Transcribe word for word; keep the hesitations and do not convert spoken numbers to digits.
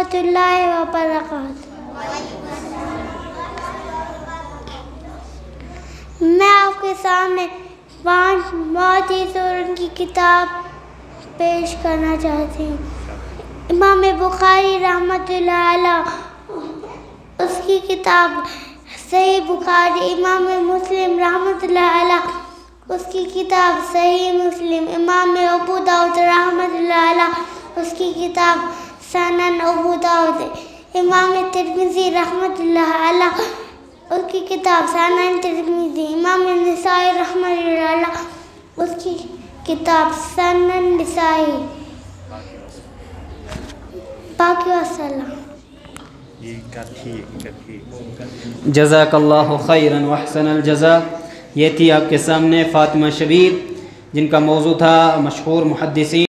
रहमतुल्लाहि व बरकातुहू। मैं आपके सामने पांच मुहद्दिसों की किताब पेश करना चाहती हूँ। इमाम बुखारी रहमतुल्लाहि अलैह उसकी किताब सही बुखारी, इमाम मुस्लिम रहमतुल्लाहि अलैह उसकी किताब सही मुस्लिम, इमाम अबू दाऊद रहमतुल्लाहि अलैह उसकी किताब सनन अबू दाऊद, इमाम तिरमिज़ी रहमतुल्लाहि अलैह उसकी किताब सनन तिरमिज़ी, इमाम निसाई रहमतुल्लाहि अलैह उसकी किताब सनन निसाई। बाकी वस्सलाम। जज़ाकल्लाहु खैरन व अहसनल जज़ा। ये थी आपके सामने फ़ातिमा शबीर, जिनका मौजू था मशहूर मुहद्दिसीन